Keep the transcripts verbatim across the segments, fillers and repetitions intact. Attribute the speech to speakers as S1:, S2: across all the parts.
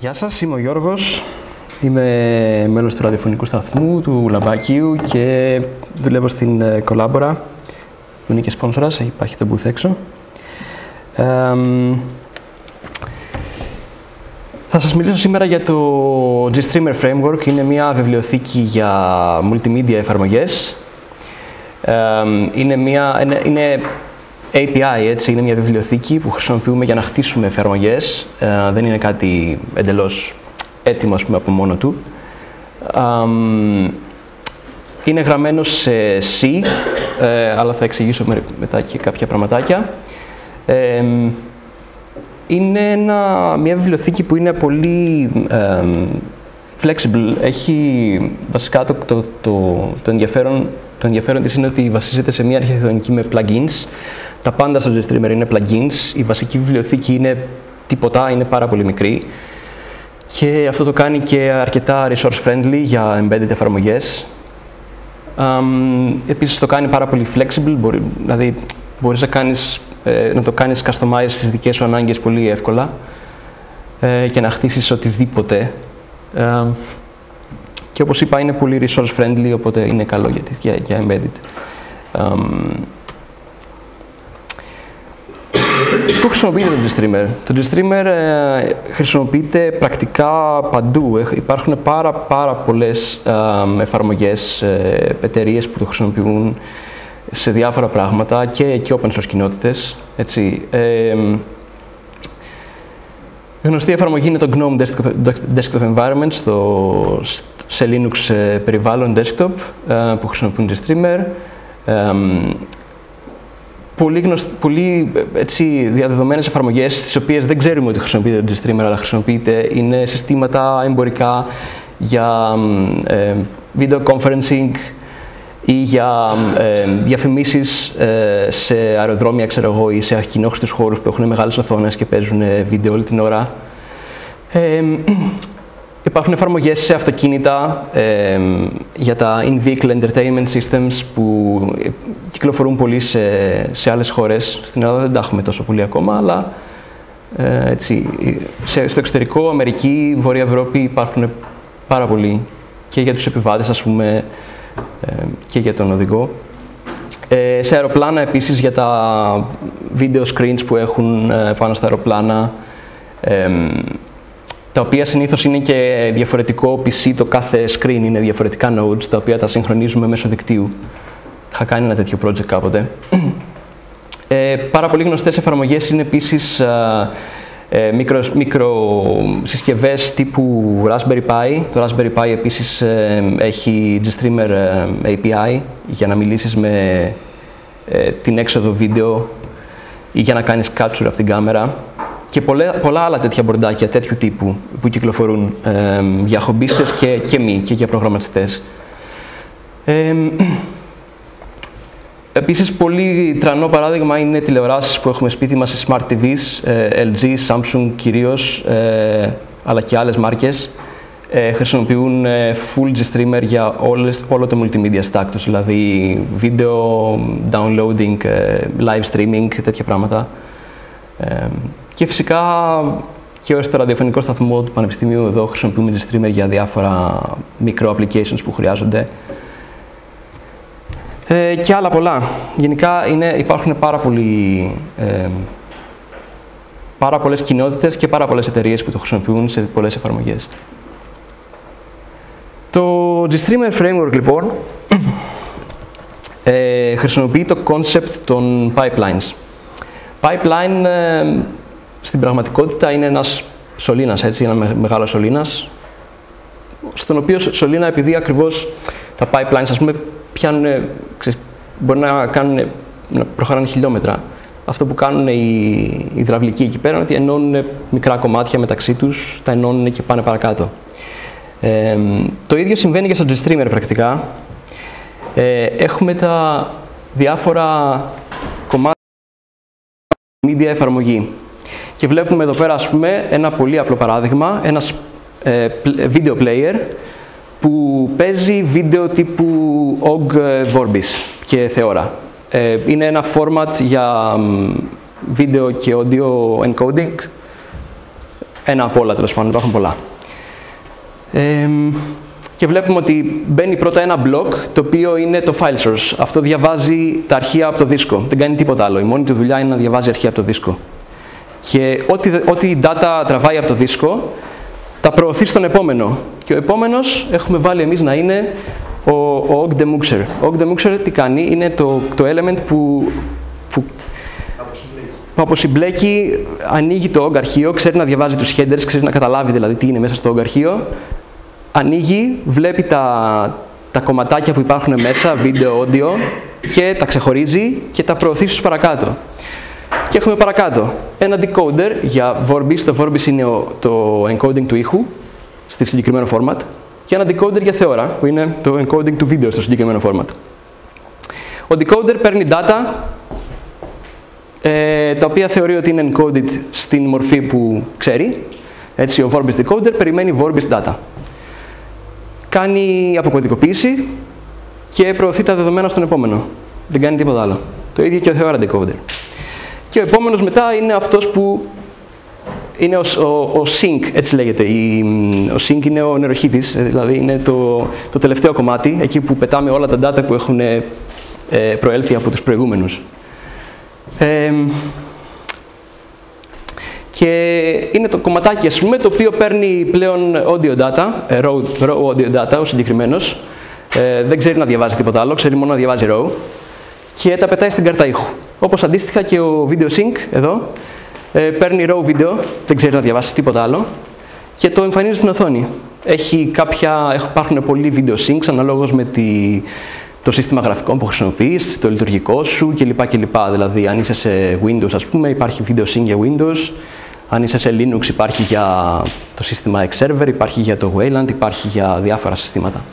S1: Γεια σας, είμαι ο Γιώργος. Είμαι μέλος του ραδιοφωνικού σταθμού, του Λαμπάκιου και δουλεύω στην Collabora, που είναι και σπόνσορας, υπάρχει το booth έξω. Ε, θα σας μιλήσω σήμερα για το GStreamer Framework. Είναι μια βιβλιοθήκη για multimedia εφαρμογές. Ε, είναι, μια, είναι, είναι έι πι άι, έτσι, είναι μια βιβλιοθήκη που χρησιμοποιούμε για να χτίσουμε εφαρμογές. Ε, δεν είναι κάτι εντελώς έτοιμο, ας πούμε, από μόνο του. Ε, είναι γραμμένο σε C, ε, αλλά θα εξηγήσω μετά και κάποια πραγματάκια. Ε, είναι ένα, μια βιβλιοθήκη που είναι πολύ ε, flexible. Έχει βασικά το, το, το, το, ενδιαφέρον, το ενδιαφέρον της είναι ότι βασίζεται σε μια αρχιτεκτονική με plugins. Τα πάντα στο GStreamer είναι plugins. Η βασική βιβλιοθήκη είναι τίποτα, είναι πάρα πολύ μικρή. Και αυτό το κάνει και αρκετά resource friendly για embedded εφαρμογές. Um, επίσης το κάνει πάρα πολύ flexible, μπορεί, δηλαδή μπορείς να, κάνεις, ε, να το κάνεις customize στις δικές σου ανάγκες πολύ εύκολα ε, και να χτίσεις οτιδήποτε. Ε, και όπως είπα, είναι πολύ resource friendly, οπότε είναι καλό για, για, για embedded. Um, Πού χρησιμοποιείται το GStreamer? Το GStreamer ε, χρησιμοποιείται πρακτικά παντού. Ε, υπάρχουν πάρα, πάρα πολλές ε, εφαρμογές, ε, εταιρείες που το χρησιμοποιούν σε διάφορα πράγματα και, και open source κοινότητες. Έτσι. Ε, γνωστή εφαρμογή είναι το GNOME Desktop, Desktop Environment στο, σε Linux ε, περιβάλλον desktop ε, που χρησιμοποιούν GStreamer. Ε, Πολύ, γνωσ... πολύ έτσι, διαδεδομένες εφαρμογές, τις οποίες δεν ξέρουμε ότι χρησιμοποιείται το GStreamer, αλλά χρησιμοποιείται, είναι συστήματα εμπορικά για ε, video conferencing ή για ε, διαφημίσεις ε, σε αεροδρόμια, ξέρω εγώ, ή σε ακοινόχρηστους χώρους που έχουν μεγάλες οθόνες και παίζουν βίντεο όλη την ώρα. Ε, Υπάρχουν εφαρμογές σε αυτοκίνητα ε, για τα in-vehicle entertainment systems που κυκλοφορούν πολύ σε, σε άλλες χώρες. Στην Ελλάδα δεν τα έχουμε τόσο πολύ ακόμα, αλλά ε, έτσι, σε, στο εξωτερικό, Αμερική, Βόρεια Ευρώπη υπάρχουν πάρα πολλοί και για τους επιβάτες, ας πούμε, ε, και για τον οδηγό. Ε, σε αεροπλάνα επίσης για τα video screens που έχουν ε, πάνω στα αεροπλάνα, ε, τα οποία συνήθως είναι και διαφορετικό πι σι, το κάθε screen είναι διαφορετικά nodes, τα οποία τα συγχρονίζουμε μέσω δικτύου. Είχα κάνει ένα τέτοιο project κάποτε. Ε, πάρα πολύ γνωστές εφαρμογές είναι επίσης ε, ε, μικρο, μικροσυσκευές τύπου Raspberry Pi. Το Raspberry Pi επίσης ε, έχει GStreamer ε, έι πι άι για να μιλήσεις με ε, την έξοδο βίντεο ή για να κάνεις capture από την κάμερα. Και πολλά, πολλά άλλα τέτοια μπορντάκια, τέτοιου τύπου, που κυκλοφορούν ε, για χομπίστες και, και μη, και για προγραμματιστές. Ε, επίσης, πολύ τρανό παράδειγμα είναι τηλεοράσεις που έχουμε σπίτι μας, οι Smart τι βις, ε, ελ τζι, Samsung κυρίως, ε, αλλά και άλλες μάρκες. Ε, χρησιμοποιούν ε, full GStreamer για όλες, όλο το multimedia stack τους, δηλαδή βίντεο, downloading, ε, live streaming, τέτοια πράγματα. Ε, Και φυσικά και στο ραδιοφωνικό σταθμό του Πανεπιστημίου εδώ χρησιμοποιούμε GStreamer για διάφορα μικρό applications που χρειάζονται. Ε, και άλλα πολλά. Γενικά είναι, υπάρχουν πάρα, πολλοί, ε, πάρα πολλές κοινότητες και πάρα πολλές εταιρείες που το χρησιμοποιούν σε πολλές εφαρμογές. Το GStreamer Framework, λοιπόν, ε, χρησιμοποιεί το concept των pipelines. Pipeline, ε, στην πραγματικότητα, είναι ένας σωλήνας, έτσι, ένα μεγάλο σωλήνας, στον οποίο σωλήνα, επειδή ακριβώς τα pipelines, ας πούμε, πιάνουν, ξέρεις, μπορεί να, κάνουν, να προχωράνε χιλιόμετρα. Αυτό που κάνουν οι υδραυλικοί εκεί πέρα είναι ότι ενώνουν μικρά κομμάτια μεταξύ τους, τα ενώνουν και πάνε παρακάτω. Ε, το ίδιο συμβαίνει και στο GStreamer πρακτικά. Ε, έχουμε τα διάφορα κομμάτια media εφαρμογή. Και βλέπουμε εδώ πέρα, ας πούμε, ένα πολύ απλό παράδειγμα, ένας ε, video player που παίζει βίντεο τύπου Ogg Vorbis και Theora. Ε, είναι ένα format για βίντεο και audio encoding ένα από όλα, τέλος πάντων, υπάρχουν πολλά. Ε, και βλέπουμε ότι μπαίνει πρώτα ένα block, το οποίο είναι το file source. Αυτό διαβάζει τα αρχεία από το δίσκο, δεν κάνει τίποτα άλλο. Η μόνη του δουλειά είναι να διαβάζει αρχεία από το δίσκο. Και ό,τι, ό,τι data τραβάει από το δίσκο, τα προωθεί στον επόμενο. Και ο επόμενος έχουμε βάλει εμείς να είναι ο, ο ogdemuxer. Ο ogdemuxer τι κάνει, είναι το, το element που, που, που αποσυμπλέκει, ανοίγει το og αρχείο, ξέρει να διαβάζει τους headers, ξέρει να καταλάβει δηλαδή τι είναι μέσα στο og αρχείο, ανοίγει, βλέπει τα, τα κομματάκια που υπάρχουν μέσα, βίντεο, audio, και τα ξεχωρίζει και τα προωθεί στους παρακάτω. Και έχουμε παρακάτω ένα decoder για Vorbis, το Vorbis είναι το encoding του ήχου στη συγκεκριμένο format, και ένα decoder για Theora, που είναι το encoding του βίντεο στο συγκεκριμένο format. Ο decoder παίρνει data, ε, τα οποία θεωρεί ότι είναι encoded στην μορφή που ξέρει. Έτσι, ο Vorbis decoder περιμένει Vorbis data. Κάνει αποκωδικοποίηση και προωθεί τα δεδομένα στον επόμενο. Δεν κάνει τίποτα άλλο. Το ίδιο και ο Theora decoder. Και ο επόμενος μετά είναι αυτός που είναι ο, ο, ο sync, έτσι λέγεται. Η, ο sync είναι ο νεροχύτης, δηλαδή είναι το, το τελευταίο κομμάτι, εκεί που πετάμε όλα τα data που έχουν ε, προέλθει από τους προηγούμενους. Ε, και είναι το κομματάκι, ας πούμε, το οποίο παίρνει πλέον audio data, raw, raw audio data, ο συγκεκριμένος. Ε, δεν ξέρει να διαβάζει τίποτα άλλο, ξέρει μόνο να διαβάζει raw, και τα πετάει στην κάρτα ήχου. Όπως αντίστοιχα και ο video sync, εδώ, ε, παίρνει raw video, δεν ξέρει να διαβάσει τίποτα άλλο, και το εμφανίζει στην οθόνη. Έχει κάποια, υπάρχουν πολλοί video syncs, αναλόγως με τη, το σύστημα γραφικών που χρησιμοποιείς, το λειτουργικό σου κλπ. κλπ. Δηλαδή, αν είσαι σε Windows, ας πούμε, υπάρχει video sync για Windows. Αν είσαι σε Linux, υπάρχει για το σύστημα Xserver, υπάρχει για το Wayland, υπάρχει για διάφορα συστήματα.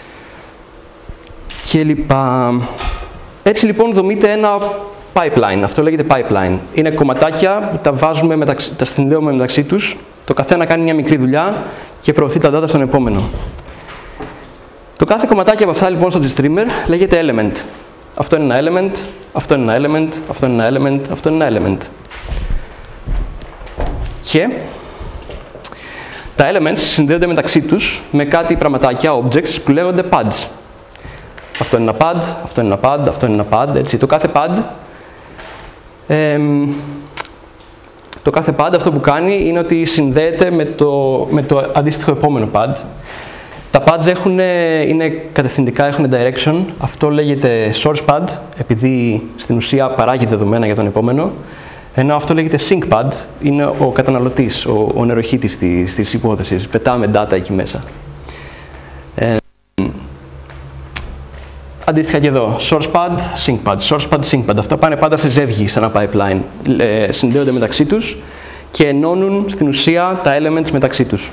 S1: Και λοιπά. Έτσι λοιπόν δομείται ένα pipeline. Αυτό λέγεται pipeline. Είναι κομματάκια που τα βάζουμε, μεταξύ, τα συνδέουμε μεταξύ τους. Το καθένα κάνει μια μικρή δουλειά και προωθεί τα data στον επόμενο. Το κάθε κομματάκι από αυτά λοιπόν στο GStreamer λέγεται element. Αυτό είναι ένα element, αυτό είναι ένα element, αυτό είναι ένα element, αυτό είναι ένα element. Και τα elements συνδέονται μεταξύ τους με κάτι πραγματάκια, objects, που λέγονται pads. Αυτό είναι ένα pad, αυτό είναι ένα pad, αυτό είναι ένα pad, έτσι. Το κάθε pad, ε, το κάθε pad αυτό που κάνει είναι ότι συνδέεται με το, με το αντίστοιχο επόμενο pad. Τα pads έχουν, είναι κατευθυντικά, έχουν direction. Αυτό λέγεται source pad, επειδή στην ουσία παράγει δεδομένα για τον επόμενο. Ενώ αυτό λέγεται sync pad, είναι ο καταναλωτής, ο, ο νεροχύτης της, της υπόθεσης. Πετάμε data εκεί μέσα. Ε, αντίστοιχα και εδώ, source pad, sync pad, source pad, sync pad. Αυτά πάνε πάντα σε ζεύγη, σε ένα pipeline. Ε, συνδέονται μεταξύ τους και ενώνουν στην ουσία τα elements μεταξύ τους.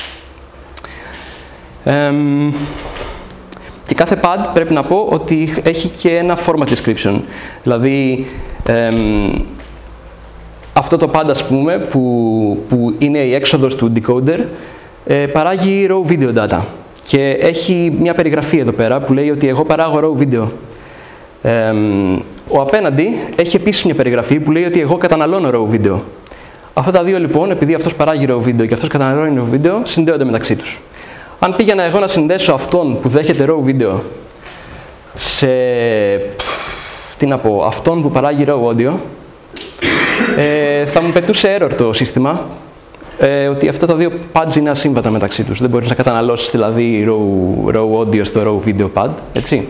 S1: Ε, και κάθε pad πρέπει να πω ότι έχει και ένα format description. Δηλαδή, ε, αυτό το pad, ας πούμε, που, που είναι η έξοδος του decoder, ε, παράγει raw video data. Και έχει μια περιγραφή εδώ πέρα που λέει ότι εγώ παράγω raw video. Ε, ο απέναντι έχει επίσης μια περιγραφή που λέει ότι εγώ καταναλώνω raw video. Αυτά τα δύο λοιπόν, επειδή αυτός παράγει raw video και αυτός καταναλώνει raw video, συνδέονται μεταξύ τους. Αν πήγαινα εγώ να συνδέσω αυτόν που δέχεται raw video σε, τι να πω, αυτόν που παράγει raw audio, ε, θα μου πετούσε error το σύστημα, ε, ότι αυτά τα δύο pads είναι ασύμβατα μεταξύ τους. Δεν μπορείς να καταναλώσεις δηλαδή raw, raw audio στο raw video pad, έτσι.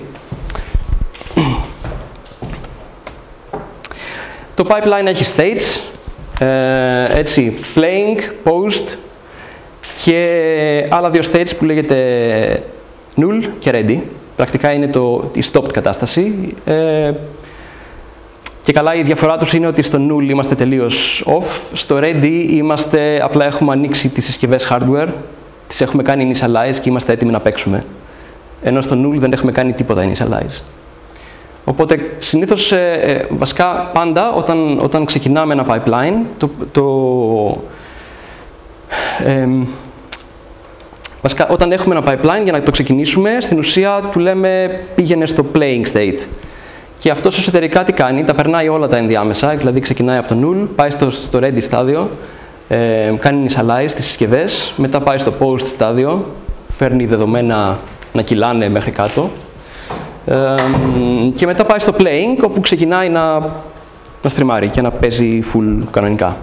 S1: Το pipeline έχει states, ε, έτσι, playing, post και άλλα δύο stages που λέγεται null και ready. Πρακτικά είναι το, η stopped κατάσταση. Ε, και καλά η διαφορά τους είναι ότι στο null είμαστε τελείως off, στο ready είμαστε, απλά έχουμε ανοίξει τις συσκευές hardware, τις έχουμε κάνει initialize και είμαστε έτοιμοι να παίξουμε. Ενώ στο null δεν έχουμε κάνει τίποτα initialize. Οπότε συνήθως, ε, βασικά πάντα όταν, όταν ξεκινάμε ένα pipeline, το, το, ε, βασικά όταν έχουμε ένα pipeline για να το ξεκινήσουμε, στην ουσία του λέμε πήγαινε στο playing state. Και αυτός εσωτερικά τι κάνει, τα περνάει όλα τα ενδιάμεσα, δηλαδή ξεκινάει από το null, πάει στο, στο ready στάδιο, ε, κάνει initialize τις συσκευές, μετά πάει στο post στάδιο, φέρνει δεδομένα να κυλάνε μέχρι κάτω ε, και μετά πάει στο playing, όπου ξεκινάει να, να στριμάρει και να παίζει full κανονικά.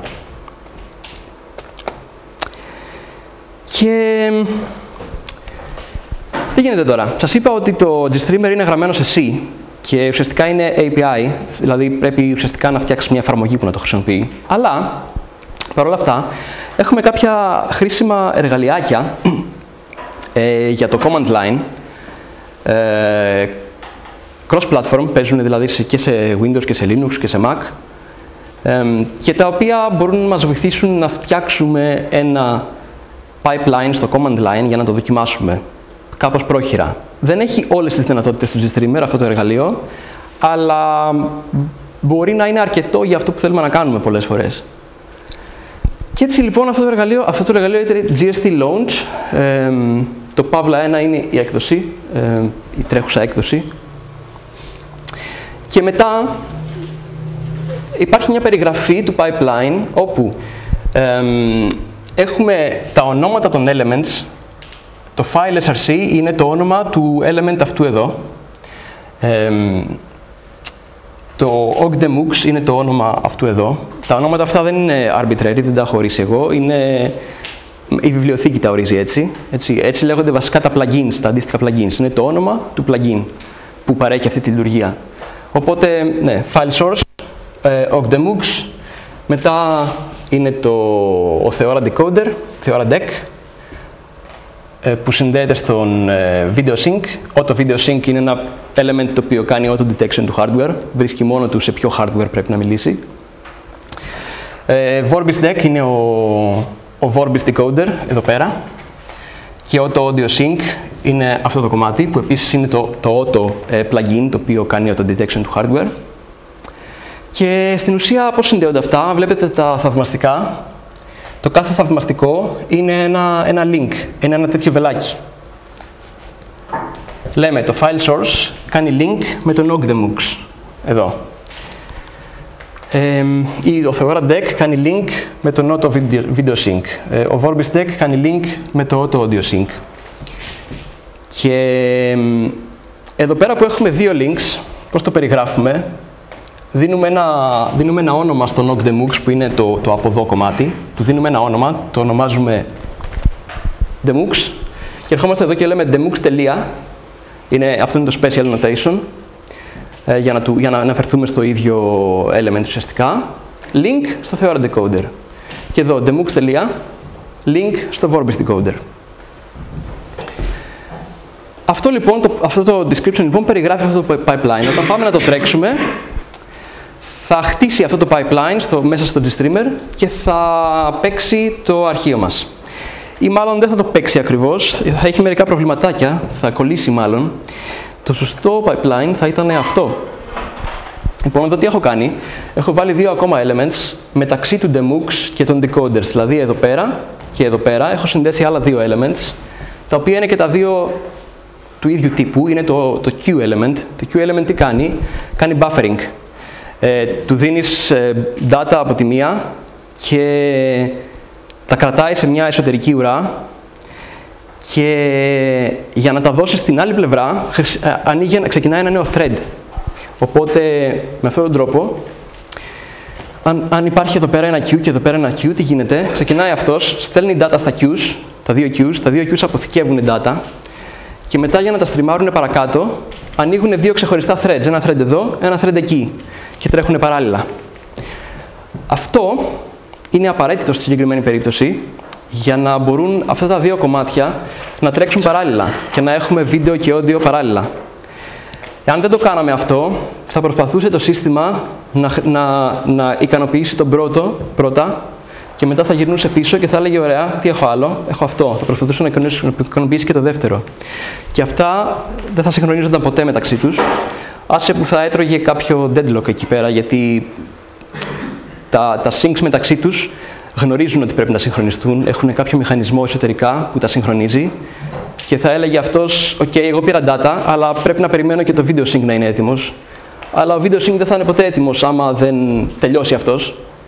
S1: Και τι γίνεται τώρα. Σας είπα ότι το GStreamer είναι γραμμένο σε C και ουσιαστικά είναι έι πι άι, δηλαδή πρέπει ουσιαστικά να φτιάξει μια εφαρμογή που να το χρησιμοποιεί. Αλλά, παρόλα αυτά, έχουμε κάποια χρήσιμα εργαλειάκια ε, για το command line, ε, cross-platform, παίζουν δηλαδή και σε Windows και σε Linux και σε Mac, ε, και τα οποία μπορούν να μας βοηθήσουν να φτιάξουμε ένα pipeline στο command line για να το δοκιμάσουμε κάπως πρόχειρα. Δεν έχει όλες τις δυνατότητες του GStreamer αυτό το εργαλείο, αλλά μπορεί να είναι αρκετό για αυτό που θέλουμε να κάνουμε πολλές φορές. Και έτσι λοιπόν αυτό το εργαλείο, αυτό το εργαλείο είναι τζι ες τι Launch. Ε, το Pavla ένα είναι η έκδοση, ε, η τρέχουσα έκδοση. Και μετά υπάρχει μια περιγραφή του pipeline, όπου ε, έχουμε τα ονόματα των elements. Το file ες αρ σι είναι το όνομα του element αυτού εδώ. Ε, το ogdemux είναι το όνομα αυτού εδώ. Τα ονόματα αυτά δεν είναι arbitrary, δεν τα έχω ορίσει εγώ. Είναι... Η βιβλιοθήκη τα ορίζει έτσι. έτσι. Έτσι λέγονται βασικά τα plugins, τα αντίστοιχα plugins. Είναι το όνομα του plugin που παρέχει αυτή τη λειτουργία. Οπότε, ναι, file source, ε, ogdemux, μετά είναι το, ο Theora decoder, Theora deck, που συνδέεται στον video sync. Auto video sync είναι ένα element το οποίο κάνει auto detection του hardware, βρίσκει μόνο του σε ποιο hardware πρέπει να μιλήσει. Vorbis deck είναι ο, ο Vorbis decoder εδώ πέρα, και auto audio sync είναι αυτό το κομμάτι που επίσης είναι το, το auto plugin το οποίο κάνει auto detection του hardware. Και στην ουσία πώς συνδέονται αυτά, βλέπετε τα θαυμαστικά. Το κάθε θαυμαστικό είναι ένα, ένα link, είναι ένα τέτοιο βελάκι. Λέμε το file source κάνει link με τον ogdemux, εδώ. Ε, ή ο Theora deck κάνει link με τον auto video, video sync. Ε, ο Vorbis deck κάνει link με το auto audio sync. Και ε, εδώ πέρα που έχουμε δύο links, πώς το περιγράφουμε, Δίνουμε ένα, δίνουμε ένα όνομα στον ogdemux που είναι το, το από εδώ κομμάτι. Του δίνουμε ένα όνομα, το ονομάζουμε demux και ερχόμαστε εδώ και λέμε demux. Είναι, αυτό είναι το special notation ε, για, να, του, για να αναφερθούμε στο ίδιο element ουσιαστικά. Link στο Theora decoder. Και εδώ demux. Link στο Vorbis decoder. Αυτό, λοιπόν, το, αυτό το description λοιπόν περιγράφει αυτό το pipeline. Όταν πάμε να το τρέξουμε, θα χτίσει αυτό το pipeline στο, μέσα στο GStreamer και θα παίξει το αρχείο μας. Ή μάλλον δεν θα το παίξει ακριβώς, θα έχει μερικά προβληματάκια, θα κολλήσει μάλλον. Το σωστό pipeline θα ήταν αυτό. Λοιπόν, εδώ τι έχω κάνει. Έχω βάλει δύο ακόμα elements μεταξύ του demux και των decoders. Δηλαδή εδώ πέρα και εδώ πέρα έχω συνδέσει άλλα δύο elements, τα οποία είναι και τα δύο του ίδιου τύπου. Είναι το, το Q element. Το Q element τι κάνει? Κάνει buffering. Ε, του δίνεις ε, data από τη μία και τα κρατάει σε μια εσωτερική ουρά, και για να τα δώσεις στην άλλη πλευρά ανοίγει, ξεκινάει ένα νέο thread. Οπότε με αυτόν τον τρόπο, αν, αν υπάρχει εδώ πέρα ένα Q και εδώ πέρα ένα Q, τι γίνεται? Ξεκινάει αυτός, στέλνει data στα Qs, τα δύο Qs, τα δύο Qs αποθηκεύουν data και μετά για να τα στριμάρουν παρακάτω ανοίγουν δύο ξεχωριστά threads, ένα thread εδώ, ένα thread εκεί, και τρέχουν παράλληλα. Αυτό είναι απαραίτητο στη συγκεκριμένη περίπτωση για να μπορούν αυτά τα δύο κομμάτια να τρέξουν παράλληλα και να έχουμε βίντεο και audio παράλληλα. Αν δεν το κάναμε αυτό, θα προσπαθούσε το σύστημα να, να, να ικανοποιήσει τον πρώτο πρώτα και μετά θα γυρνούσε πίσω και θα έλεγε ωραία, τι έχω άλλο, έχω αυτό. Θα προσπαθούσε να ικανοποιήσει και το δεύτερο. Και αυτά δεν θα συγχρονίζονταν ποτέ μεταξύ τους. Άσε που θα έτρωγε κάποιο deadlock εκεί πέρα, γιατί τα, τα syncs μεταξύ τους γνωρίζουν ότι πρέπει να συγχρονιστούν, έχουν κάποιο μηχανισμό εσωτερικά που τα συγχρονίζει και θα έλεγε αυτός, ok, εγώ πήρα data, αλλά πρέπει να περιμένω και το video sync να είναι έτοιμος. Αλλά ο video sync δεν θα είναι ποτέ έτοιμος άμα δεν τελειώσει αυτός.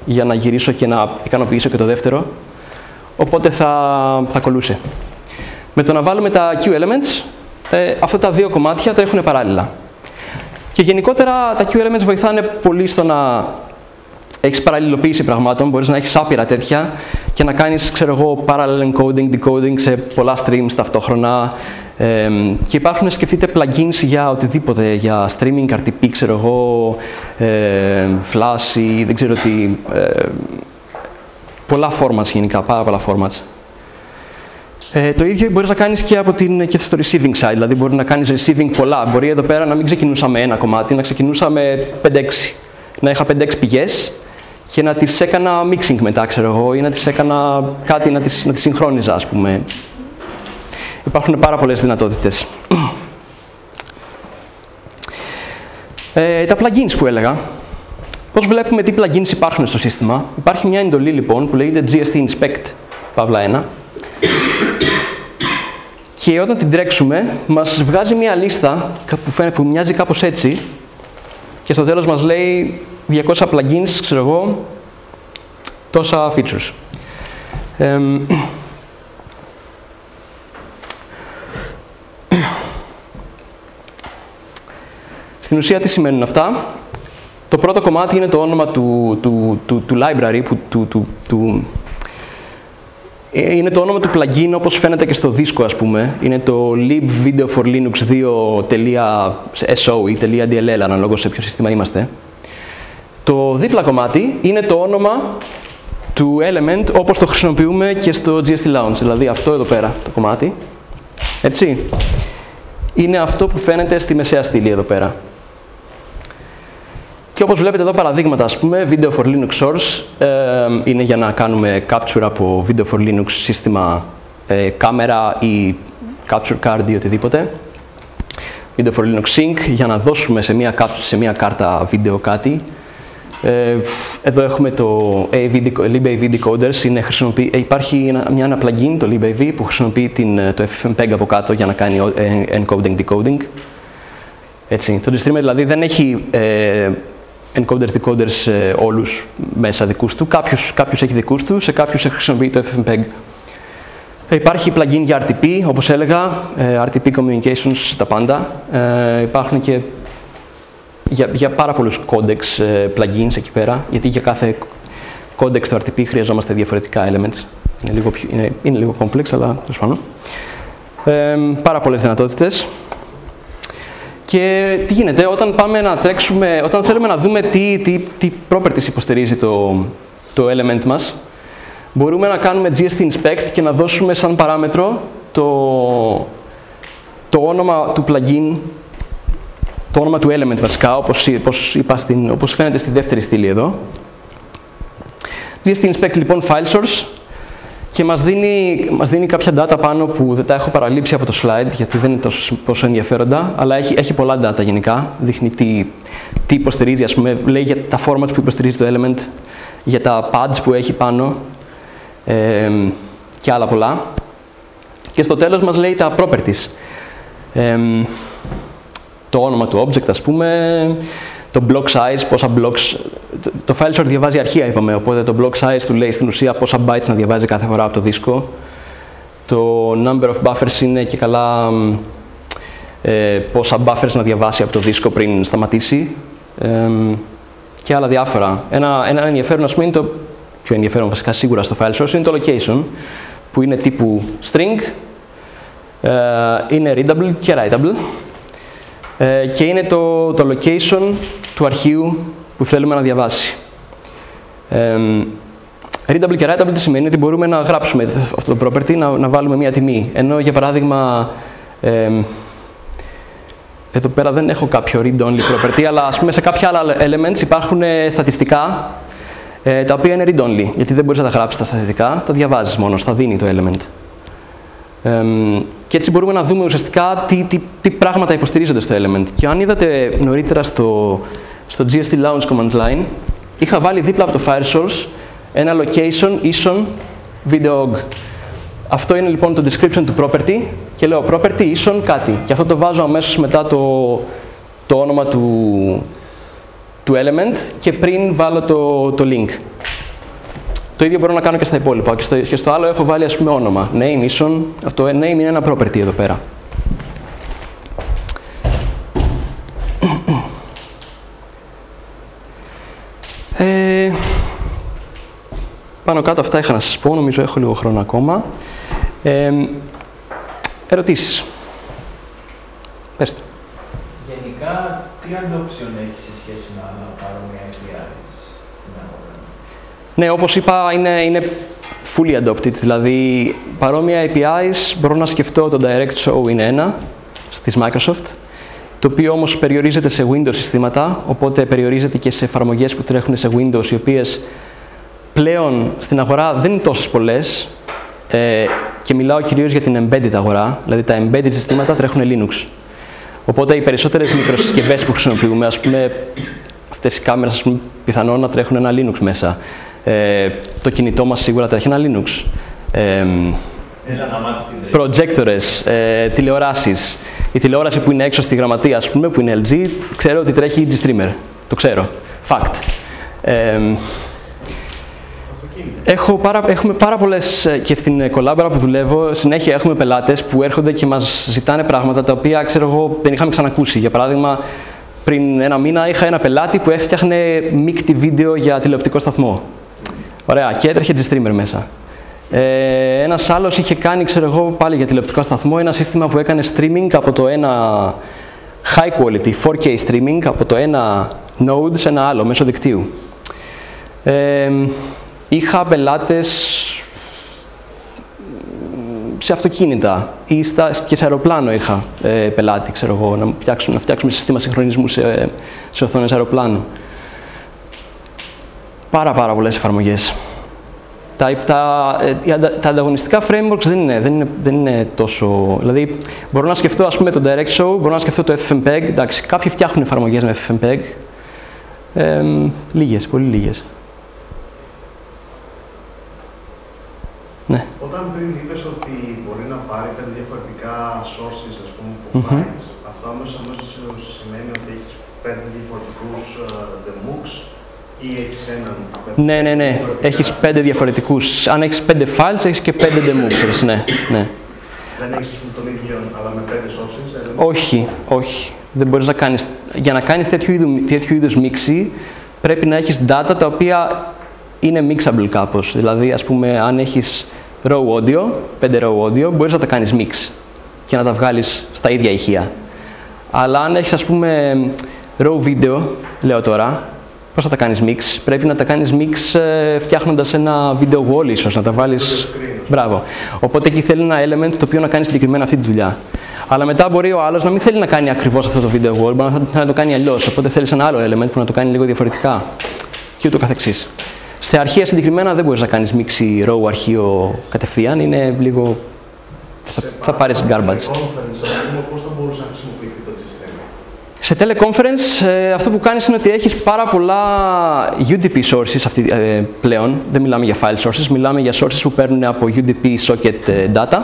S1: για να γυρίσω και να ικανοποιήσω και το δεύτερο. Οπότε θα, θα κολούσε. Με το να βάλουμε τα QElements, ε, αυτά τα δύο κομμάτια τρέχουν παράλληλα. Και γενικότερα τα QElements βοηθάνε πολύ στο να έχεις παραλληλοποίηση πραγμάτων, μπορείς να έχεις άπειρα τέτοια και να κάνεις, ξέρω εγώ, parallel encoding, decoding σε πολλά streams ταυτόχρονα. Ε, και υπάρχουν, σκεφτείτε, plugins για οτιδήποτε, για streaming, αρ τι πι, ξέρω εγώ, ε, Flash ή δεν ξέρω τι. Ε, πολλά formats γενικά, πάρα πολλά formats. Ε, το ίδιο μπορείς να κάνεις και, από την, και στο receiving side, δηλαδή μπορεί να κάνεις receiving πολλά. Μπορεί εδώ πέρα να μην ξεκινούσα με ένα κομμάτι, να ξεκινούσα με πέντε έξι. Να είχα πέντε έξι πηγές και να τις έκανα mixing μετά, ξέρω εγώ, ή να τις έκανα κάτι, να τις, να τις συγχρόνιζα, ας πούμε. Υπάρχουν πάρα πολλές δυνατότητες. Ε, τα plugins που έλεγα. Πώς βλέπουμε τι plugins υπάρχουν στο σύστημα. Υπάρχει μια εντολή λοιπόν που λέγεται τζι ες τι inspect, παύλα ένα. Και όταν την τρέξουμε, μας βγάζει μια λίστα που, φαίνεται, που μοιάζει κάπως έτσι. Και στο τέλος μας λέει διακόσια plugins, ξέρω εγώ, τόσα features. Ε, Στην ουσία τι σημαίνουν αυτά. Το πρώτο κομμάτι είναι το όνομα του, του, του, του library, που, του, του, του, είναι το όνομα του plugin όπως φαίνεται και στο δίσκο, ας πούμε. Είναι το libvideoforlinux δύο.so ή .dll, αναλόγως σε ποιο σύστημα είμαστε. Το δίπλα κομμάτι είναι το όνομα του element όπως το χρησιμοποιούμε και στο τζι ες τι Launch, δηλαδή αυτό εδώ πέρα το κομμάτι. Έτσι. Είναι αυτό που φαίνεται στη μεσαία στήλη εδώ πέρα. Και όπως βλέπετε εδώ παραδείγματα, ας πούμε, Video for Linux Source ε, είναι για να κάνουμε capture από Video for Linux σύστημα ε, κάμερα ή capture card ή οτιδήποτε. Video for Linux Sync για να δώσουμε σε μια, σε μια κάρτα βίντεο κάτι. Ε, εδώ έχουμε το libav decoders, είναι, υπάρχει ένα, μια, ένα plugin, το libav, που χρησιμοποιεί την, το εφ εφ εμ πέγ από κάτω για να κάνει encoding decoding. Έτσι, το Gstreamer δηλαδή δεν έχει ε, encoders decoders ε, όλους μέσα δικούς του, κάποιους, κάποιους έχει δικούς του, σε κάποιους χρησιμοποιεί το εφ εφ εμ πέγ. Ε, υπάρχει plugin για αρ τι πι, όπως έλεγα, ε, αρ τι πι communications, τα πάντα. Ε, υπάρχουν και Για, για πάρα πολλούς codecs ε, plugins εκεί πέρα, γιατί για κάθε codex του αρ τι πι χρειαζόμαστε διαφορετικά elements. Είναι λίγο, πιο, είναι, είναι λίγο complex, αλλά τέλος πάντων. Ε, πάρα πολλές δυνατότητες. Και τι γίνεται, όταν πάμε να τρέξουμε, όταν θέλουμε να δούμε τι, τι, τι properties υποστηρίζει το, το element μας, μπορούμε να κάνουμε τζι ες τι inspect και να δώσουμε σαν παράμετρο το, το όνομα του plugin, το όνομα του element βασικά, όπως, όπως, είπα στην, όπως φαίνεται στη δεύτερη στήλη εδώ. τζι ες τι inspect λοιπόν file source και μας δίνει, μας δίνει κάποια data πάνω που δεν τα έχω παραλείψει από το slide, γιατί δεν είναι τόσο, τόσο ενδιαφέροντα, αλλά έχει, έχει πολλά data γενικά. Δείχνει τι, τι υποστηρίζει, ας πούμε, λέει για τα formats που υποστηρίζει το element, για τα pads που έχει πάνω ε, και άλλα πολλά. Και στο τέλος μας λέει τα properties. Ε, το όνομα του object, ας πούμε, το block size, πόσα blocks. Το file sort διαβάζει αρχεία, είπαμε, οπότε το block size του λέει στην ουσία πόσα bytes να διαβάζει κάθε φορά από το δίσκο. Το number of buffers είναι και καλά ε, πόσα buffers να διαβάσει από το δίσκο πριν σταματήσει. Ε, και άλλα διάφορα. Ένα, ένα ενδιαφέρον, ας πούμε, είναι το πιο ενδιαφέρον βασικά σίγουρα στο file source, είναι το location, που είναι τύπου string, ε, είναι readable και writable. Ε, και είναι το, το location του αρχείου που θέλουμε να διαβάσει. Ε, readable και writable τι σημαίνει? Ότι μπορούμε να γράψουμε αυτό το property, να, να βάλουμε μία τιμή. Ενώ για παράδειγμα, ε, εδώ πέρα δεν έχω κάποιο read-only property, αλλά ας πούμε σε κάποια άλλα elements υπάρχουν ε, στατιστικά ε, τα οποία είναι read-only, γιατί δεν μπορείς να τα γράψεις τα στατιστικά, τα διαβάζεις μόνο, τα δίνει το element. Ε, και έτσι μπορούμε να δούμε ουσιαστικά τι, τι, τι πράγματα υποστηρίζονται στο element. Και αν είδατε νωρίτερα στο, στο τζι ες τι launch command line, είχα βάλει δίπλα από το file source ένα location ίσον videog. Αυτό είναι λοιπόν το description του property και λέω property ίσον κάτι. Και αυτό το βάζω αμέσως μετά το, το όνομα του, του element και πριν βάλω το, το link. Το ίδιο μπορώ να κάνω και στα υπόλοιπα. Και στο, και στο άλλο έχω βάλει, ας πούμε, όνομα. Name ίσον, αυτό name είναι ένα property εδώ πέρα. Ε, πάνω κάτω αυτά είχα να σας πω, νομίζω έχω λίγο χρόνο ακόμα. Ε, ερωτήσεις. Πέστε.
S2: Γενικά, τι adoption έχει σε σχέση με άλλα παρόμοια έι πι άις στην αγορά?
S1: Ναι, όπως είπα, είναι, είναι fully adopted, δηλαδή παρόμοια έι πι άις μπορώ να σκεφτώ το DirectShow είναι ένα στις Microsoft, το οποίο όμως περιορίζεται σε Windows συστήματα, οπότε περιορίζεται και σε εφαρμογές που τρέχουν σε Windows, οι οποίες πλέον στην αγορά δεν είναι τόσες πολλές, ε, και μιλάω κυρίως για την embedded αγορά, δηλαδή τα embedded συστήματα τρέχουν Linux. Οπότε οι περισσότερες μικροσυσκευές που χρησιμοποιούμε, ας πούμε, αυτές οι κάμερες, ας πούμε, πιθανόν να τρέχουν ένα Linux μέσα. Ε, το κινητό μας σίγουρα τρέχει ένα Linux. Ε, projectors, ε, τηλεοράσεις. Η τηλεόραση που είναι έξω στη γραμματεία, ας πούμε, που είναι ελ τζι, ξέρω ότι τρέχει G-Streamer. Το ξέρω. Fact. Ε, έχω πάρα, έχουμε πάρα πολλές, και στην Collabora που δουλεύω, συνέχεια έχουμε πελάτες που έρχονται και μας ζητάνε πράγματα τα οποία, ξέρω εγώ, δεν είχαμε ξανακούσει. Για παράδειγμα, πριν ένα μήνα είχα ένα πελάτη που έφτιαχνε μείκτη βίντεο για τηλεοπτικό σταθμό. Ωραία, και έτρεχε G-Streamer μέσα. Ε, ένας άλλος είχε κάνει, ξέρω εγώ, πάλι για τηλεοπτικό σταθμό, ένα σύστημα που έκανε streaming από το ένα high quality φορ κέι streaming από το ένα node σε ένα άλλο μέσω δικτύου. Ε, είχα πελάτες σε αυτοκίνητα ή στα, και σε αεροπλάνο είχα ε, πελάτη, ξέρω εγώ, να φτιάξουμε, να φτιάξουμε σύστημα συγχρονισμού σε, σε οθόνες αεροπλάνου. Πάρα πάρα πολλές εφαρμογές. Τα, τα, τα ανταγωνιστικά frameworks δεν είναι, δεν, είναι, δεν είναι τόσο... Δηλαδή, μπορώ να σκεφτώ, ας πούμε, το DirectShow, μπορώ να σκεφτώ το FFmpeg. Εντάξει, κάποιοι φτιάχνουν εφαρμογές με FFmpeg. Ε, λίγες, πολύ λίγες. Ναι.
S3: Όταν πριν είπες ότι μπορεί να πάρει πέντε διαφορετικά sources, ας πούμε, που mm-hmm. files, αυτό αμέσως σημαίνει ότι έχεις πέντε διαφορετικούς uh, demooks ή έχεις έναν...
S1: Ναι, ναι, ναι. Έχεις πέντε διαφορετικούς. Αν έχεις πέντε files, έχεις και πέντε demooks. Ναι, ναι.
S3: Δεν έχεις τον ίδιο, αλλά με πέντε sources. Δηλαδή.
S1: Όχι, όχι. Δεν μπορείς να κάνεις... Για να κάνεις τέτοιου, είδου, τέτοιου είδους μίξη, πρέπει να έχεις data τα οποία είναι mixable κάπως. Δηλαδή, ας πούμε, αν έχεις raw audio, πέντε raw audio, μπορείς να τα κάνεις mix και να τα βγάλεις στα ίδια ηχεία. Αλλά αν έχεις, ας πούμε, raw video, λέω τώρα, πώς θα τα κάνεις mix? Πρέπει να τα κάνεις mix ε, φτιάχνοντας ένα video wall ίσως, να τα βάλεις... Μπράβο. Οπότε εκεί θέλει ένα element το οποίο να κάνει συγκεκριμένα αυτή τη δουλειά. Αλλά μετά μπορεί ο άλλος να μην θέλει να κάνει ακριβώς αυτό το video wall, μπορεί να, να το κάνει αλλιώς. Οπότε θέλεις ένα άλλο element που να το κάνει λίγο διαφορετικά. Και ούτω καθεξής. Σε αρχεία συγκεκριμένα δεν μπορείς να κάνεις μίξη raw αρχείο κατευθείαν, είναι λίγο... θα, θα πάρεις garbage. Σε teleconference, ε, αυτό που κάνεις είναι ότι έχεις πάρα πολλά γιου ντι πι sources αυτή, ε, πλέον. Δεν μιλάμε για file sources, μιλάμε για sources που παίρνουν από γιου ντι πι socket ε, data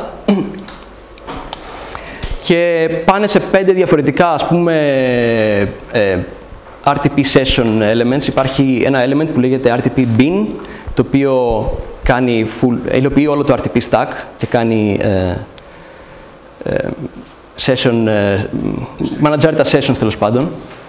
S1: και πάνε σε πέντε διαφορετικά, ας πούμε, ε, αρ τι πι session elements. Υπάρχει ένα element που λέγεται αρ τι πι bin, το οποίο κάνει full, υλοποιεί όλο το αρ τι πι stack και κάνει ε, ε, session, manager τα sessions τέλος πάντων.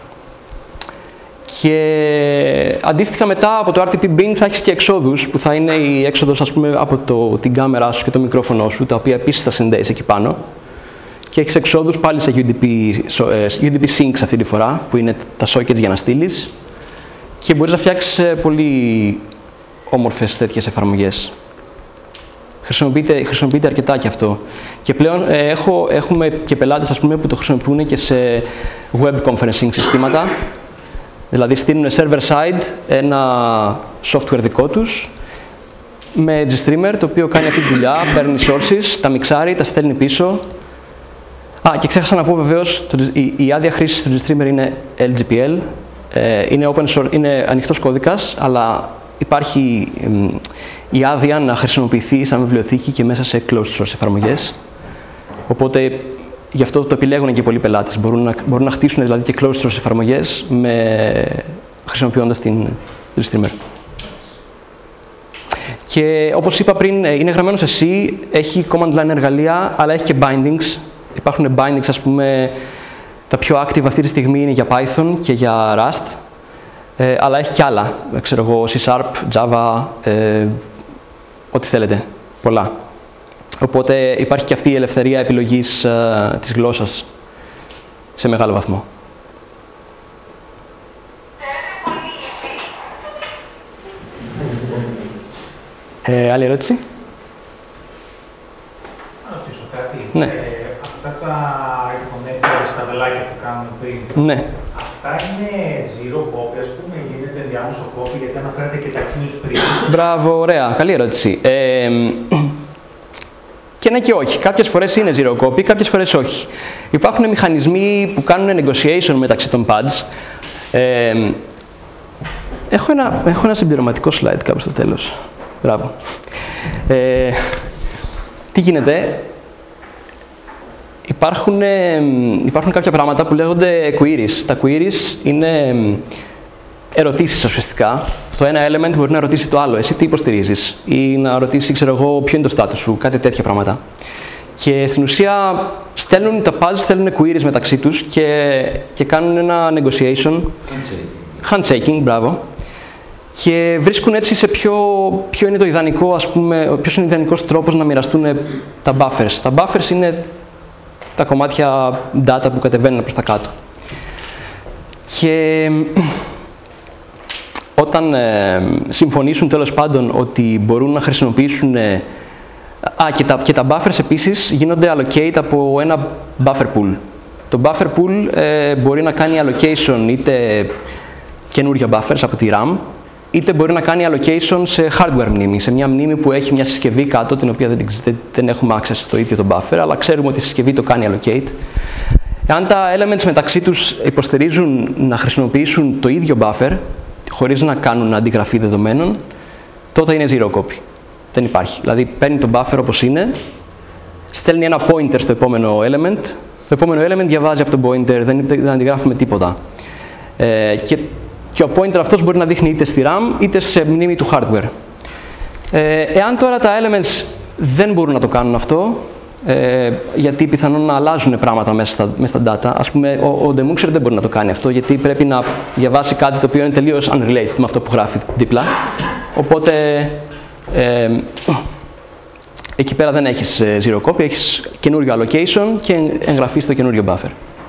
S1: Και αντίστοιχα μετά από το αρ τι πι bin θα έχεις και εξόδους, που θα είναι η έξοδος, ας πούμε, από το, την κάμερά σου και το μικρόφωνο σου, τα οποία επίσης θα συνδέεις εκεί πάνω. Και έχεις εξόδους πάλι σε γιου ντι πι, γιου ντι πι syncs αυτή τη φορά, που είναι τα sockets για να στείλεις. Και μπορείς να φτιάξεις πολύ όμορφες τέτοιες εφαρμογές. Χρησιμοποιείται, χρησιμοποιείται αρκετά και αυτό. Και πλέον ε, έχω, έχουμε και πελάτες, ας πούμε, που το χρησιμοποιούν και σε web conferencing συστήματα. Δηλαδή στείλουν server-side ένα software δικό τους με G-Streamer, το οποίο κάνει αυτή τη δουλειά, παίρνει sources, τα μιξάρει, τα στέλνει πίσω. Α, και ξέχασα να πω βεβαίως, το, η, η άδεια χρήσης του G-Streamer είναι ελ τζι πι ελ. Ε, είναι, open source, είναι ανοιχτός κώδικας, αλλά υπάρχει ε, η άδεια να χρησιμοποιηθεί σαν βιβλιοθήκη και μέσα σε closed source εφαρμογές. Οπότε γι' αυτό το επιλέγουν και πολλοί πελάτες. Μπορούν να, μπορούν να χτίσουν δηλαδή και closed source εφαρμογές με, χρησιμοποιώντας την G-Streamer. Και όπως είπα πριν, είναι γραμμένο σε C, έχει command line εργαλεία, αλλά έχει και bindings. Υπάρχουν bindings, ας πούμε, τα πιο active αυτή τη στιγμή είναι για Python και για Rust, ε, αλλά έχει και άλλα, ξέρω εγώ, C Sharp, Java, ε, ό,τι θέλετε, πολλά. Οπότε υπάρχει και αυτή η ελευθερία επιλογής ε, της γλώσσας σε μεγάλο βαθμό. Ε, άλλη ερώτηση?
S4: Να ρωτήσω κάτι.
S1: Ναι.
S4: Ε, αυτά τα connectors, τα βελάκια που κάνουμε πριν,
S1: Ναι.
S4: αυτά είναι zero copy, ας πούμε, γίνεται ενδιάμεσο copy, γιατί αναφέρατε και τα queues πριν.
S1: Μπράβο, ωραία. Καλή ερώτηση. Ε, και ναι και όχι. Κάποιες φορές είναι zero copy, κάποιες φορές όχι. Υπάρχουν μηχανισμοί που κάνουν negotiation μεταξύ των pads. Ε, έχω, ένα, έχω ένα συμπληρωματικό slide κάπου στο τέλος. Μπράβο. Ε, τι γίνεται. Υπάρχουν, ε, υπάρχουν κάποια πράγματα που λέγονται queries. Τα queries είναι ερωτήσεις ουσιαστικά. Το ένα element μπορεί να ρωτήσει το άλλο. Εσύ τι υποστηρίζεις, ή να ρωτήσει, ξέρω εγώ, ποιο είναι το status σου, κάτι τέτοια πράγματα. Και στην ουσία στέλνουν τα pads, στέλνουν queries μεταξύ τους και, και κάνουν ένα negotiation. Handshaking. Handshaking, μπράβο. Και βρίσκουν έτσι σε ποιο, ποιο είναι το ιδανικό, ας πούμε, ποιος είναι ο ιδανικός τρόπος να μοιραστούν τα buffers. Τα buffers είναι τα κομμάτια data που κατεβαίνουν προς τα κάτω. Και όταν ε, συμφωνήσουν τέλος πάντων ότι μπορούν να χρησιμοποιήσουν... Ε, α, και τα, και τα buffers επίσης γίνονται allocate από ένα buffer pool. Το buffer pool ε, μπορεί να κάνει allocation είτε καινούργια buffers από τη RAM, είτε μπορεί να κάνει allocation σε hardware μνήμη, σε μια μνήμη που έχει μια συσκευή κάτω, την οποία δεν, δεν, δεν έχουμε access στο ίδιο το buffer, αλλά ξέρουμε ότι η συσκευή το κάνει allocate. Αν τα elements μεταξύ τους υποστηρίζουν να χρησιμοποιήσουν το ίδιο buffer, χωρίς να κάνουν αντιγραφή δεδομένων, τότε είναι zero copy. Δεν υπάρχει. Δηλαδή, παίρνει το buffer όπως είναι, στέλνει ένα pointer στο επόμενο element, το επόμενο element διαβάζει από το pointer, δεν, δεν αντιγράφουμε τίποτα. Ε, και, και ο pointer αυτός μπορεί να δείχνει είτε στη RAM, είτε σε μνήμη του hardware. Ε, εάν τώρα τα elements δεν μπορούν να το κάνουν αυτό, Ε, γιατί πιθανόν να αλλάζουν πράγματα μέσα στα, μέσα στα data. Ας πούμε, ο, ο Demuxer δεν μπορεί να το κάνει αυτό, γιατί πρέπει να διαβάσει κάτι το οποίο είναι τελείως unrelated με αυτό που γράφει δίπλα. Οπότε, ε, εκεί πέρα δεν έχεις zero copy, έχεις καινούριο allocation και εγγραφή στο καινούριο buffer.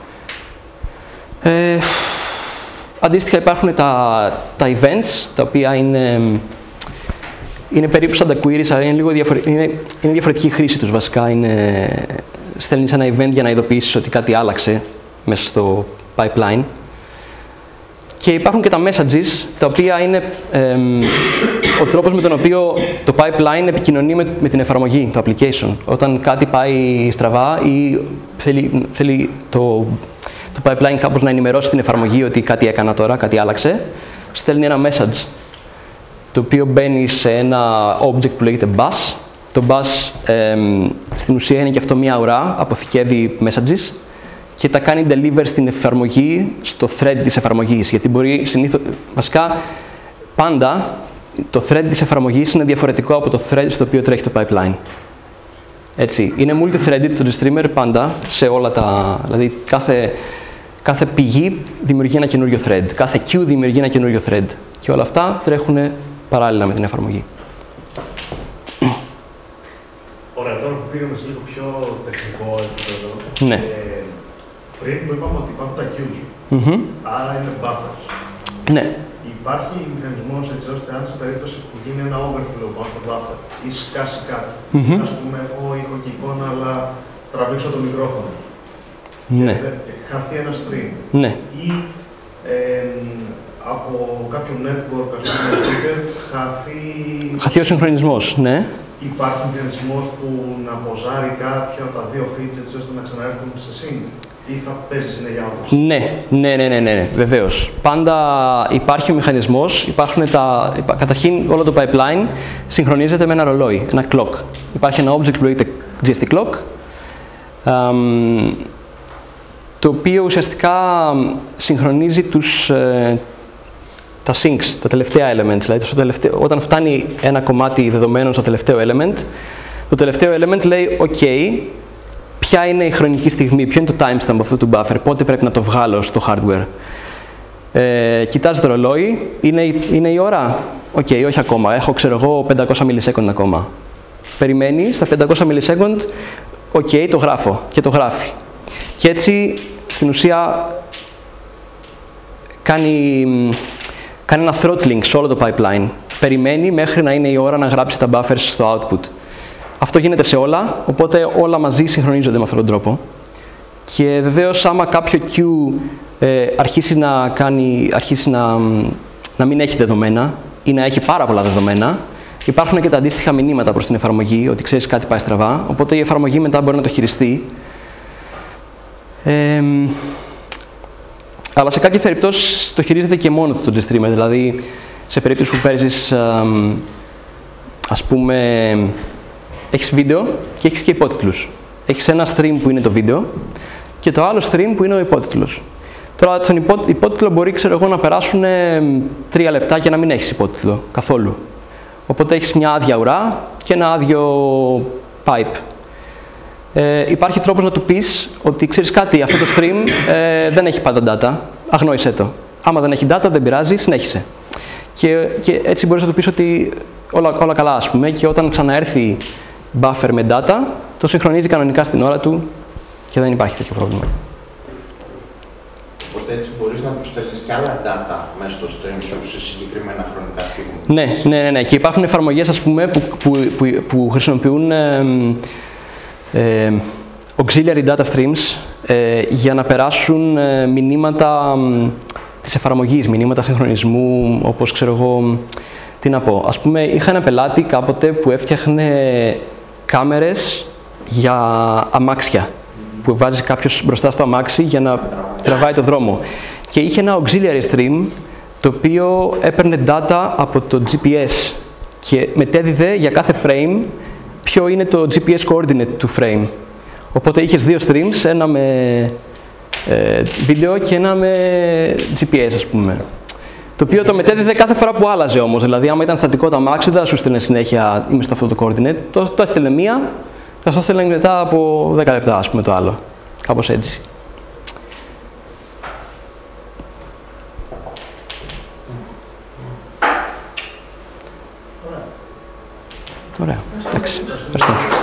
S1: Ε, αντίστοιχα υπάρχουν τα, τα events, τα οποία είναι... Είναι περίπου σαν τα queries, αλλά είναι, λίγο διαφορε... είναι, είναι διαφορετική χρήση τους βασικά. Είναι... Στέλνεις ένα event για να ειδοποιήσεις ότι κάτι άλλαξε μέσα στο pipeline. Και υπάρχουν και τα messages, τα οποία είναι εμ, ο τρόπος με τον οποίο το pipeline επικοινωνεί με, με την εφαρμογή, το application. Όταν κάτι πάει στραβά ή θέλει, θέλει το, το pipeline κάπως να ενημερώσει την εφαρμογή ότι κάτι έκανα τώρα, κάτι άλλαξε, στέλνει ένα message, το οποίο μπαίνει σε ένα object που λέγεται bus. Το bus ε, στην ουσία είναι και αυτό μια ουρά, αποθηκεύει messages και τα κάνει deliver στην εφαρμογή, στο thread της εφαρμογής. Γιατί μπορεί συνήθως, βασικά, πάντα το thread της εφαρμογής είναι διαφορετικό από το thread στο οποίο τρέχει το pipeline. Έτσι, είναι multi-threaded το GStreamer πάντα, σε όλα τα, δηλαδή κάθε, κάθε πηγή δημιουργεί ένα καινούριο thread, κάθε queue δημιουργεί ένα καινούριο thread και όλα αυτά τρέχουν παράλληλα με την εφαρμογή.
S3: Ωραία, τώρα που πήγαμε σε λίγο πιο τεχνικό επίπεδο,
S1: ναι.
S3: ε, πριν που είπαμε ότι υπάρχουν τα queues,
S1: mm-hmm.
S3: άρα είναι buffers.
S1: Ναι.
S3: Υπάρχει μηχανισμός έτσι ώστε αν σε περίπτωση που γίνει ένα overflow από το buffer ή σκάσει κάτι, mm-hmm. ας πούμε έχω ήχο και εικόνα αλλά τραβήξω το μικρόφωνο
S1: ναι.
S3: και χαθεί ένα stream
S1: ναι.
S3: ή ε, από κάποιο network, ας πούμε, Twitter, χαθεί...
S1: Χαθεί ο συγχρονισμός, ναι.
S3: Υπάρχει μηχανισμός που να αποζάρει κάποια από τα δύο feeds έτσι ώστε να ξαναέρθουν σε sync ή θα παίζει συνέχεια όπως.
S1: Ναι, ναι, ναι, ναι, ναι, βεβαίως. Πάντα υπάρχει ο μηχανισμός, υπάρχουν τα... Καταρχήν όλο το pipeline συγχρονίζεται με ένα ρολόι, ένα clock. Υπάρχει ένα object που λέγεται τζι ες τι clock, um, το οποίο ουσιαστικά συγχρονίζει τους, τα sinks, τα τελευταία elements. Δηλαδή, στο τελευταίο, όταν φτάνει ένα κομμάτι δεδομένων στο τελευταίο element, το τελευταίο element λέει OK, ποια είναι η χρονική στιγμή, ποιο είναι το timestamp αυτού του buffer, πότε πρέπει να το βγάλω στο hardware. Ε, κοιτάζει το ρολόι, είναι, είναι η ώρα, οκ, okay, όχι ακόμα, έχω ξέρω εγώ πεντακόσια millisecond ακόμα. Περιμένει στα πεντακόσια millisecond, οκ, okay, το γράφω και το γράφει. Και έτσι στην ουσία κάνει, κάνει ένα throttling σε όλο το pipeline. Περιμένει μέχρι να είναι η ώρα να γράψει τα buffers στο output. Αυτό γίνεται σε όλα, οπότε όλα μαζί συγχρονίζονται με αυτόν τον τρόπο. Και βεβαίως άμα κάποιο queue ε, αρχίσει, να, κάνει, αρχίσει να, να μην έχει δεδομένα ή να έχει πάρα πολλά δεδομένα, υπάρχουν και τα αντίστοιχα μηνύματα προς την εφαρμογή, ότι ξέρεις κάτι πάει στραβά, οπότε η εφαρμογή μετά μπορεί να το χειριστεί. Ε, αλλά σε κάποιες περιπτώσεις το χειρίζεται και μόνο το GStreamer, δηλαδή σε περίπτωση που παίζεις, ε, ας πούμε, έχεις βίντεο και έχεις και υπότιτλους. Έχεις ένα stream που είναι το βίντεο και το άλλο stream που είναι ο υπότιτλος. Τώρα, στον υπό, υπότιτλο μπορεί, ξέρω εγώ, να περάσουν ε, τρία λεπτά και να μην έχεις υπότιτλο καθόλου. Οπότε έχεις μια άδεια ουρά και ένα άδειο pipe. Ε, υπάρχει τρόπος να του πεις ότι ξέρεις κάτι, αυτό το stream ε, δεν έχει πάντα data, αγνόησέ το. Άμα δεν έχει data, δεν πειράζει, συνέχισε. Και, και έτσι μπορείς να του πεις ότι όλα, όλα καλά, ας πούμε, και όταν ξαναέρθει buffer με data, το συγχρονίζει κανονικά στην ώρα του και δεν υπάρχει τέτοιο πρόβλημα.
S5: Οπότε έτσι μπορείς να του στέλνεις και άλλα data μέσα στο stream σου σε συγκεκριμένα χρονικά στιγμή.
S1: Ναι, ναι, ναι, ναι. Και υπάρχουν εφαρμογές, ας πούμε, που, που, που, που χρησιμοποιούν ε, ε, auxiliary data streams ε, για να περάσουν ε, μηνύματα ε, της εφαρμογής, μηνύματα συγχρονισμού, όπως ξέρω εγώ, τι να πω. Ας πούμε, είχα ένα πελάτη κάποτε που έφτιαχνε κάμερες για αμάξια, που βάζει κάποιος μπροστά στο αμάξι για να τραβάει το δρόμο. Και είχε ένα auxiliary stream, το οποίο έπαιρνε data από το τζι πι ες και μετέδιδε για κάθε frame ποιο είναι το τζι πι ες coordinate του frame. Οπότε είχες δύο streams, ένα με ε, βίντεο και ένα με τζι πι ες, ας πούμε. Το οποίο το μετέδιδε κάθε φορά που άλλαζε όμως. Δηλαδή, άμα ήταν στατικό το αμάξι, δεν σου στέλνε συνέχεια είμαι στο αυτό το coordinate. Το, το έστελνε μία, θα το έστελνε μετά από δέκα λεπτά, ας πούμε, το άλλο. Κάπως έτσι. Ωραία. Εντάξει. Ευχαριστώ.